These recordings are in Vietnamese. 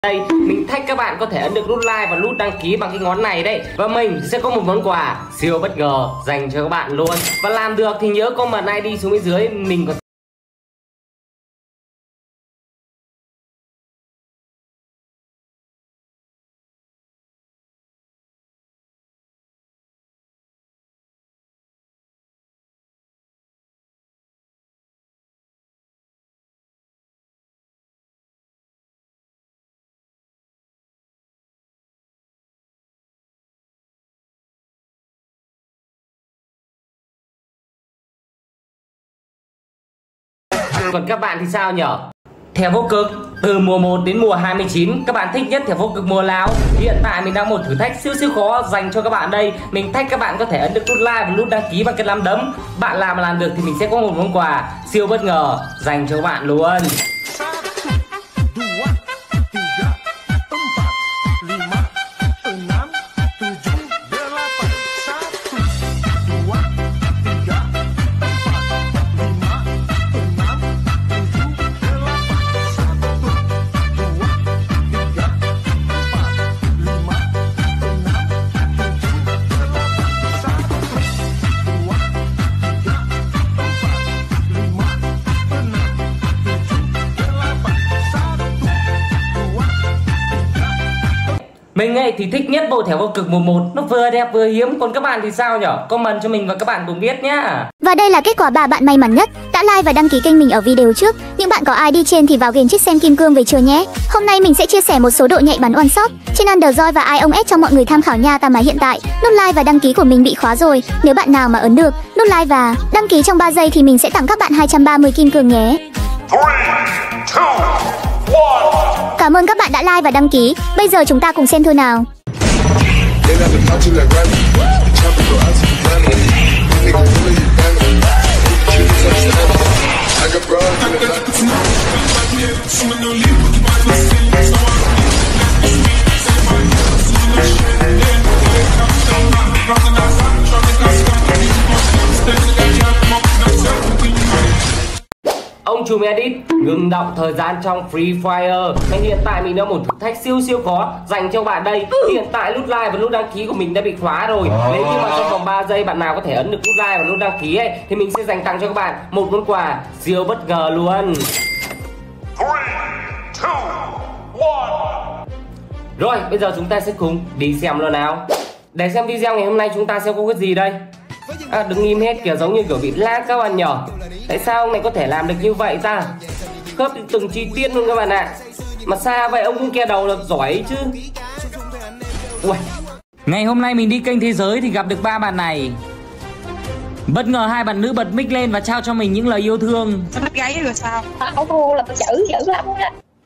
Đây, mình thách các bạn có thể ấn được nút like và nút đăng ký bằng cái ngón này đấy. Và mình sẽ có một món quà siêu bất ngờ dành cho các bạn luôn. Và làm được thì nhớ comment ID xuống bên dưới. Mình có còn các bạn thì sao nhở? Thẻ vô cực từ mùa 1 đến mùa 29, các bạn thích nhất thẻ vô cực mùa nào? Hiện tại mình đang một thử thách siêu khó dành cho các bạn đây. Mình thách các bạn có thể ấn được nút like và nút đăng ký bằng cái nắm đấm. Bạn làm được thì mình sẽ có một món quà siêu bất ngờ dành cho các bạn luôn. Mình ấy thì thích nhất bộ thẻ vô cực mùa 1, nó vừa đẹp vừa hiếm. Còn các bạn thì sao nhở? Comment cho mình và các bạn cùng biết nhá. Và đây là kết quả 3 bạn may mắn nhất đã like và đăng ký kênh mình ở video trước. Những bạn có ID trên thì vào game chiếc sen kim cương về chơi nhé. Hôm nay mình sẽ chia sẻ một số độ nhạy bắn one shot trên Underjoy và Ion S cho mọi người tham khảo nha. Mà hiện tại nút like và đăng ký của mình bị khóa rồi. Nếu bạn nào mà ấn được nút like và đăng ký trong 3 giây thì mình sẽ tặng các bạn 230 kim cương nhé. 3, 2, 1. Cảm ơn các bạn đã like và đăng ký. Bây giờ chúng ta cùng xem thôi nào. Ông chùm edit ngừng động thời gian trong Free Fire. Và hiện tại mình đã một thử thách siêu khó dành cho bạn đây. Hiện tại nút like và nút đăng ký của mình đã bị khóa rồi. Nếu như mà trong vòng 3 giây bạn nào có thể ấn được nút like và nút đăng ký ấy thì mình sẽ dành tặng cho các bạn một món quà siêu bất ngờ luôn. 3, 2, 1. Rồi, bây giờ chúng ta sẽ cùng đi xem luôn nào. Để xem video ngày hôm nay chúng ta sẽ có cái gì đây. Đừng im hết kiểu giống như kiểu bị lag các bạn nhỏ. Tại sao ông này có thể làm được như vậy ta? Khớp từng chi tiết luôn các bạn ạ. Mà xa vậy ông cũng ke đầu được giỏi chứ. Ui. Ngày hôm nay mình đi kênh thế giới thì gặp được 3 bạn này. Bất ngờ 2 bạn nữ bật mic lên và trao cho mình những lời yêu thương. Bắt gáy rồi sao? Không thua là dữ lắm á.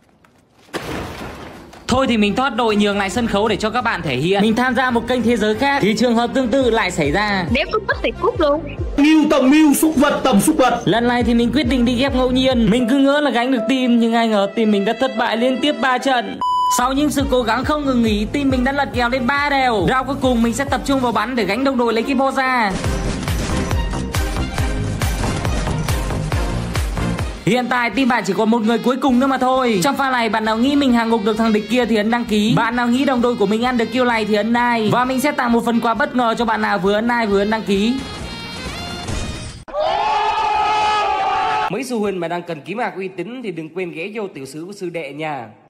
Thôi thì mình thoát đội nhường lại sân khấu để cho các bạn thể hiện. Mình tham gia một kênh thế giới khác thì trường hợp tương tự lại xảy ra. Nếu có mất thì cút luôn. Mưu tầm mưu, xúc vật tầm xúc vật. Lần này thì mình quyết định đi ghép ngẫu nhiên. Mình cứ ngỡ là gánh được team nhưng ai ngờ team mình đã thất bại liên tiếp 3 trận. Sau những sự cố gắng không ngừng nghỉ, team mình đã lật kèo lên 3 đều. Round cuối cùng mình sẽ tập trung vào bắn để gánh đồng đội lấy cái bo ra. Hiện tại team bạn chỉ còn một người cuối cùng nữa mà thôi. Trong pha này bạn nào nghĩ mình hàng ngục được thằng địch kia thì ấn đăng ký. Bạn nào nghĩ đồng đội của mình ăn được kill này thì ấn like. Và mình sẽ tặng một phần quà bất ngờ cho bạn nào vừa ấn like vừa ấn đăng ký. Mấy sư huynh mà đang cần kiếm hàng uy tín thì đừng quên ghé vô tiểu sử của sư đệ nha.